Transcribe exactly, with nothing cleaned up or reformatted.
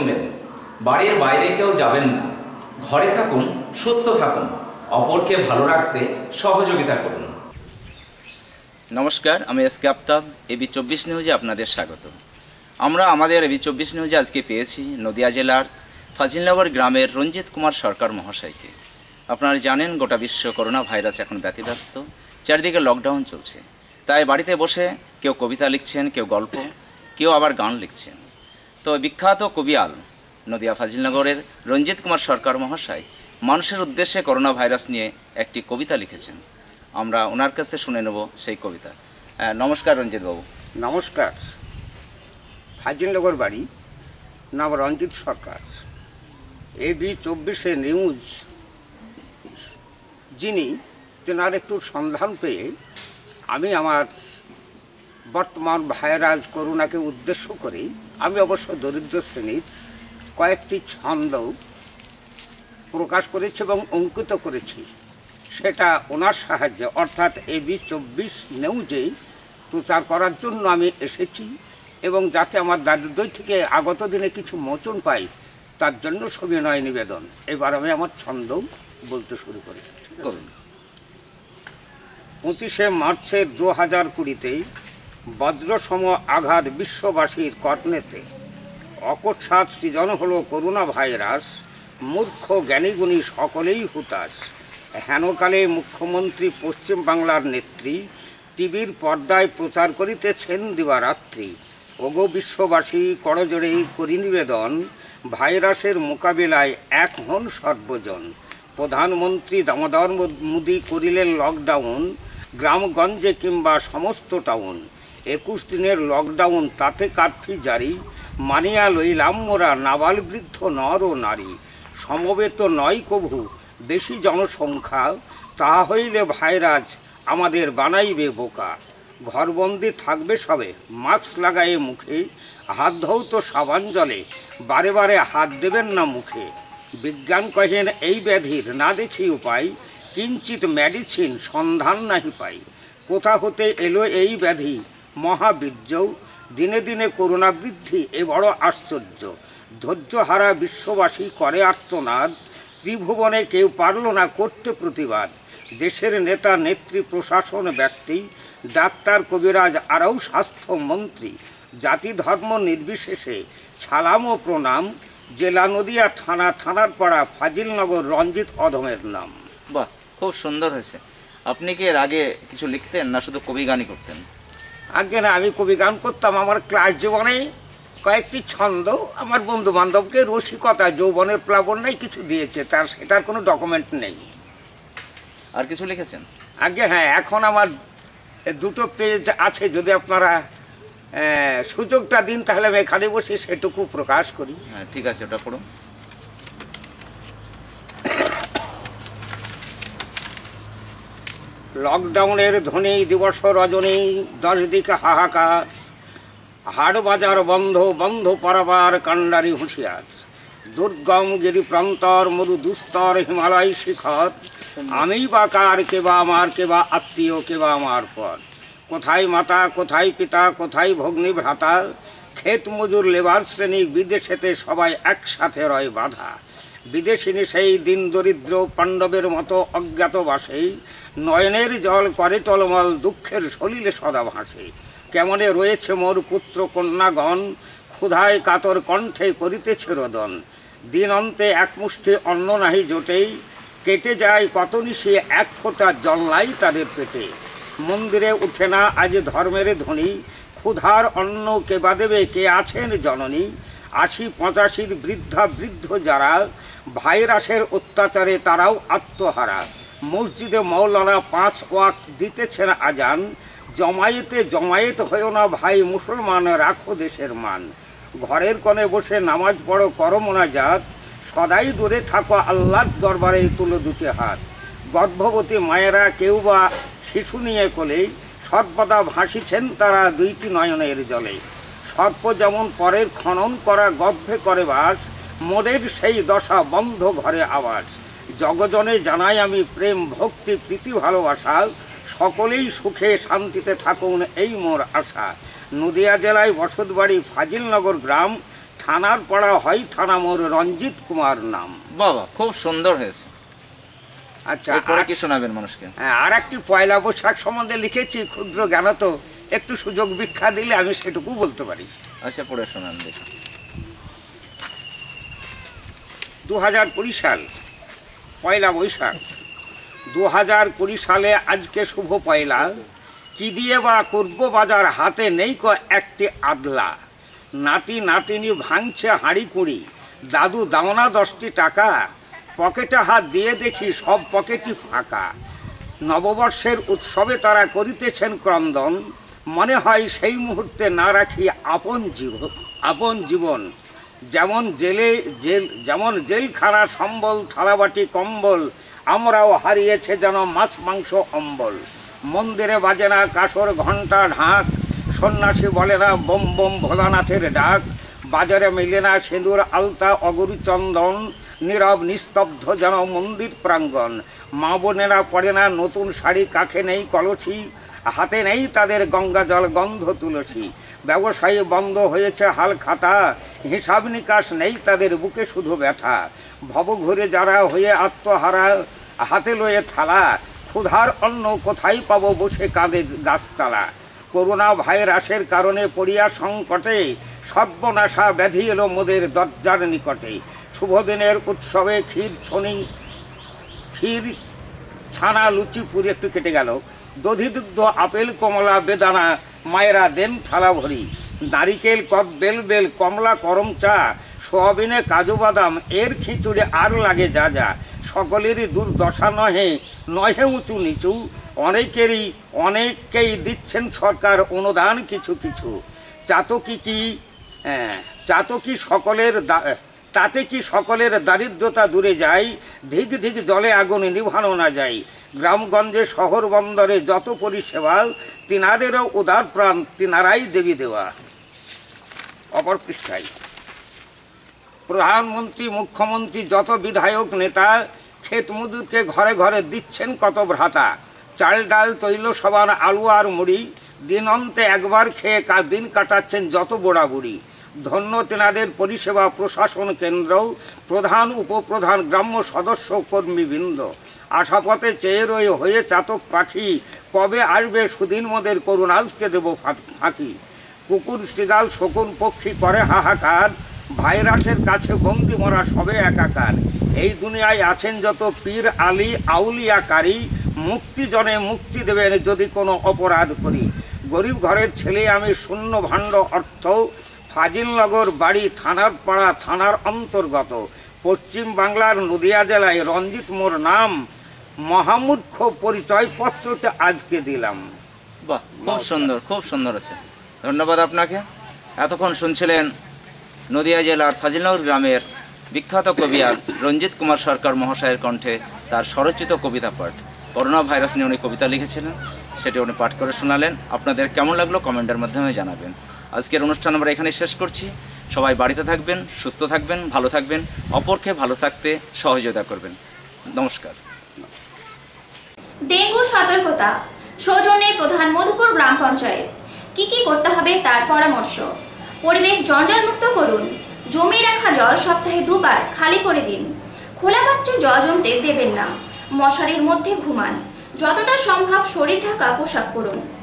শুনবেন। বাড়ির বাইরে কেউ যাবেন না, ঘরে থাকুন, সুস্থ থাকুন, অপরকে ভালো রাখতে সহযোগিতা করুন। নমস্কার, আমি এস কে আফতাব, এবি চব্বিশ নিউজে আপনাদের স্বাগত। আমরা আমাদের এবি চব্বিশ নিউজে আজকে পেয়েছি নদিয়া জেলার ফাজিলনগর গ্রামের রঞ্জিত কুমার সরকার মহাশয়কে। আপনারা জানেন গোটা বিশ্ব করোনা ভাইরাস এখন ব্যতিব্যস্ত, চারিদিকে লকডাউন চলছে। তাই বাড়িতে বসে কেউ কবিতা লিখছেন, কেউ গল্প, কেউ আবার গান লিখছেন। তো বিখ্যাত কবিয়াল নদিয়া ফাজিলনগরের রঞ্জিত কুমার সরকার মহাশয় মানুষের উদ্দেশ্যে করোনা ভাইরাস নিয়ে একটি কবিতা লিখেছেন। আমরা ওনার কাছে শুনে নেব সেই কবিতা। নমস্কার রঞ্জিত বাবু। নমস্কার। ফাজিলনগর বাড়ি, নাম রঞ্জিত সরকার। এবি চব্বিশে নিউজ যিনি, তেনার একটু সন্ধান পেয়ে আমি আমার বর্তমান ভাইরাস করোনাকে উদ্দেশ্য করে আমি অবশ্য দরিদ্র শ্রেণীর কয়েকটি ছন্দ প্রকাশ করেছি এবং অঙ্কিত করেছি। সেটা ওনার সাহায্যে অর্থাৎ এবি চব্বিশ নিউজে প্রচার করার জন্য আমি এসেছি এবং যাতে আমার দারিদ্র্য থেকে আগত দিনে কিছু মোচন পাই তার জন্য সবিনয় নিবেদন। এবার আমি আমার ছন্দ বলতে শুরু করি। পঁচিশে মার্চের দু হাজার কুড়িতে বজ্রসম আঘাত বিশ্ববাসীর কর্ণেতে, অকস্মাৎ সৃজন হলো করোনা ভাইরাস, মূর্খ জ্ঞানীগুণী সকলেই হুতাশ। হেনকালে মুখ্যমন্ত্রী পশ্চিম বাংলার নেত্রী টিভির পর্দায় প্রচার করিতেছেন দিবারাত্রি। ওগো বিশ্ববাসী করজোড়ে করি নিবেদন, ভাইরাসের মোকাবিলায় এক হন সর্বজন। প্রধানমন্ত্রী দামোদর মোদী করিলেন লকডাউন, গ্রামগঞ্জে কিংবা সমস্ত টাউন। একুশ দিনের লকডাউন তাতে কার্ফি জারি, মানিয়া লইলাম মোরা নাবাল বৃদ্ধ নর ও নারী। সমবেত নয় কভু বেশি জনসংখ্যা, তাহা হইলে ভাইরাস আমাদের বানাইবে বোকা। ঘরবন্দি থাকবে সবে, মাস্ক লাগায়ে মুখে, হাত ধৌত সাবান জলে, বারে বারে হাত দেবেন না মুখে। বিজ্ঞান কহেন এই ব্যাধির না দেখি উপায়, কিঞ্চিত মেডিসিন সন্ধান নাহি পাই। কোথা হতে এলো এই ব্যাধি মহাবীর্য, দিনে দিনে করোনা বৃদ্ধি এ বড় আশ্চর্য। ধৈর্যহারা বিশ্ববাসী করে আর্তনাদ, ত্রিভুবনে কেউ পারল না করতে প্রতিবাদ। দেশের নেতা নেত্রী প্রশাসন ব্যক্তি, ডাক্তার কবিরাজ আরও স্বাস্থ্যমন্ত্রী, জাতি ধর্ম নির্বিশেষে সালাম ও প্রণাম। জেলা নদিয়া, থানা থানার পাড়া, ফাজিলনগর, রঞ্জিত অধমের নাম। বাহ, খুব সুন্দর হয়েছে। আপনি কি এর আগে কিছু লিখতেন না শুধু কবি গানই করতেন? আগে না, আমি কবি গান করতাম। আমার ক্লাস জীবনে কয়েকটি ছন্দ আমার বন্ধু বান্ধবকে রসিকতা, যৌবনের প্লাবন্যায় কিছু দিয়েছে, তার সেটার কোনো ডকুমেন্ট নেই। আর কিছু লিখেছেন? আগে হ্যাঁ, এখন আমার দুটো পেজ আছে, যদি আপনারা সুযোগটা দিন তাহলে আমি এখানে বসে সেটুকু প্রকাশ করি। হ্যাঁ ঠিক আছে, ওটা পড়ুন। লকডাউনের ধ্বনি দিবস রজনী, দশ দিকে হাহাকার, হাট বাজার বন্ধ, বন্ধ পারাবার কাণ্ডারি হুঁশিয়ার। দুর্গম গিরি প্রান্তর, মরু দুস্তর, হিমালয় শিখর, আমি বা কার, কেবা আমার, কেবা আত্মীয়, কেবা আমার পর। কোথায় মাতা, কোথায় পিতা, কোথায় ভগ্নী ভ্রাতা, ক্ষেত মজুর লেবার শ্রেণী, বিদেশেতে সবাই একসাথে রয় বাধা। বিদেশিনী সেই দিন দরিদ্র পাণ্ডবের মতো অজ্ঞাতবাসেই, নয়নের জল করে টলমল, দুঃখের সলিলে সদা ভাসে। কেমনে রয়েছে মোর পুত্র কন্যাগণ, ক্ষুধায় কাতর কণ্ঠে করিতেছে রোদন। দিন অন্তে এক মুষ্টি অন্ন নাহি জোটেই, কেটে যায় কত নিশে এক ফোঁটা জল নাই তাদের পেটে। মন্দিরে উঠে না আজ ধর্মের ধ্বনি, ক্ষুধার অন্ন কে বা দেবে, কে আছেন জননী। আশি পঁচাশির বৃদ্ধা বৃদ্ধ যারা, ভাইরাসের অত্যাচারে তারাও আত্মহারা। মসজিদে মৌলানা পাঁচ ওয়াক্ত দিতেছেন আজান, জমায়েতে জমায়েত হয়েও না ভাই মুসলমান, রাখো দেশের মান। ঘরের কোণে বসে নামাজ পড়ো, করো মোনাজাত, সদাই দূরে থাকো আল্লাহর দরবারে তুলো দুটি হাত। গর্ভবতী মায়েরা কেউ বা শিশু নিয়ে কোলেই, সর্বদা ভাসিছেন তারা দুইটি নয়নের জলে। সর্প যেমন পরের খনন করা গর্ভে করে বাস, মোদের সেই দশা বন্ধ ঘরে আবাস। জগজনে জানাই আমি প্রেম ভক্তি প্রীতি ভালোবাসা, সকলেই সুখে শান্তিতে থাকুন এই মোর আশা। নদিয়া জেলায় বসতবাড়ি, ফাজিলনগর গ্রাম, থানার পাড়া হয় থানা মোর রঞ্জিত কুমার নাম। বাবা, খুব সুন্দর হয়েছে। আচ্ছা, এরপরে কি শোনাবেন মানুষকে? হ্যাঁ, আর একটি পয়লা বৈশাখ সম্বন্ধে লিখেছি, ক্ষুদ্র জ্ঞান, তো একটু সুযোগ ভিক্ষা দিলে আমি সেটুকু বলতে পারি। আচ্ছা, পড়ে শোনান দেখি। দু হাজার কুড়ি সাল পয়লা বৈশাখ। দু হাজার কুড়ি সালে আজকে শুভ পয়লা, কি দিয়ে বা করব বাজার, হাতে নেই ক একটি আদলা। নাতি নাতিনি ভাঙছে হাঁড়ি কুড়ি, দাদু দাও না দশটি টাকা। পকেটে হাত দিয়ে দেখি সব পকেটই ফাঁকা। নববর্ষের উৎসবে তারা করিতেছেন ক্রন্দন, মনে হয় সেই মুহূর্তে না রাখি আপন জীবন আপন জীবন। যেমন জেলে জেল যেমন জেলখানা সম্বল থালাবাটি কম্বল, আমরাও হারিয়েছে যেন মাছ মাংস অম্বল। মন্দিরে বাজে না কাসর ঘণ্টা ঢাক, সন্ন্যাসী বলে না বোম বোম ভোলানাথের ডাক। বাজারে মেলে না সিঁদুর আলতা অগুরু চন্দন, নীরব নিস্তব্ধ যেন মন্দির প্রাঙ্গণ। মা বোনেরা পড়ে না নতুন শাড়ি, কাখে নেই কলসি, হাতে নেই তাদের গঙ্গা জল গন্ধ তুলসী। ব্যবসায়ী বন্ধ হয়েছে হাল খাতা, হিসাব নিকাশ নেই তাদের বুকে শুধু ব্যথা। ভবঘুরে যারা হয়ে আত্মহারা, হাতে লয়ে থালা, ক্ষুধার অন্ন কোথায় পাবো বসে কাঁদে গাছতলা। করোনা ভাইরাসের কারণে পড়িয়া সংকটে, সর্বনাশা ব্যাধি এলো মোদের দরজার নিকটে। শুভদিনের উৎসবে ক্ষীর ছনি ক্ষীর ছানা লুচি পুরি একটু কেটে গেল, দধিদুগ্ধ আপেল কমলা বেদানা মায়েরা দেন থালা ভরি। নারিকেল কদ বেল বেল কমলা করম চা, সোয়াবিনে কাজু বাদাম এর খিচুড়ি আর লাগে যা যা। সকলেরই দুর্দশা নহে নহে উঁচু নিচু, অনেকেরই অনেককেই দিচ্ছেন সরকার অনুদান কিছু কিছু। চাতকি কি চাতকি সকলের তাতে কি সকলের দারিদ্রতা দূরে যায়, ধিক ধিক জলে আগুন নিভানো না যায়। গ্রামগঞ্জে শহর বন্দরে যত পরিষেবা, তিনাদেরও উদার প্রাণ তিনারাই দেবী দেওয়া। অপর পৃষ্ঠায় প্রধানমন্ত্রী মুখ্যমন্ত্রী যত বিধায়ক নেতা, ক্ষেত মজুরকে ঘরে ঘরে দিচ্ছেন কত ভ্রাতা। চাল ডাল তৈল সবার আলু আর মুড়ি, দিন অন্তে একবার খেয়ে দিন কাটাচ্ছেন যত বুড়া বুড়ি। ধন্য তেনাদের পরিষেবা প্রশাসন কেন্দ্র, প্রধান উপপ্রধান গ্রাম্য সদস্য কর্মীবৃন্দ। আশাপথে চেয়ে রয়ে হয়ে চাতক পাখি, কবে আসবে সুদিন মোদের করুণাজকে দেব ফাঁকি। কুকুর শৃগাল শকুন পক্ষী করে হাহাকার, ভাইরাসের কাছে বন্দি মরা সবে একাকার। এই দুনিয়ায় আছেন যত পীর আলী আউলিয়া কারি, মুক্তি জনে মুক্তি দেবেন যদি কোনো অপরাধ করি। গরিব ঘরের ছেলে আমি, শূন্য ভাণ্ড অর্থ, ফাজিলনগর বাড়ি, থানার পাড়া থানার অন্তর্গত। পশ্চিম বাংলার নদিয়া জেলায় রঞ্জিত মোর নাম, মহামূর্খ পরিচয় পত্রটা আজকে দিলাম। বাহ, খুব সুন্দর, খুব সুন্দর আছে, ধন্যবাদ আপনাকে। এতক্ষণ শুনছিলেন নদিয়া জেলার ফাজিলনগর গ্রামের বিখ্যাত কবি আর রঞ্জিত কুমার সরকার মহাশয়ের কণ্ঠে তার স্বরচিত কবিতা পাঠ। করোনা ভাইরাস নিয়ে উনি কবিতা লিখেছিলেন, সেটি উনি পাঠ করে শোনালেন। আপনাদের কেমন লাগলো কমেন্টের মাধ্যমে জানাবেন। আজকের অনুষ্ঠান আমরা এখানে শেষ করছি। সবাই বাড়িতে থাকবেন, সুস্থ থাকবেন, ভালো থাকবেন, অপরকে ভালো থাকতে সহযোগিতা করবেন। নমস্কার। ডেঙ্গু সতর্কতা, সৌজন্যে প্রধান মধুপুর গ্রাম পঞ্চায়েত। কি কি করতে হবে তার পরামর্শ। পরিবেশ জঞ্জালমুক্ত করুন। জমে রাখা জল সপ্তাহে দুবার খালি করে দিন। খোলা পাত্রে জল জমতে দেবেন না। মশারির মধ্যে ঘুমান। যতটা সম্ভব শরীর ঢাকা পোশাক পরুন।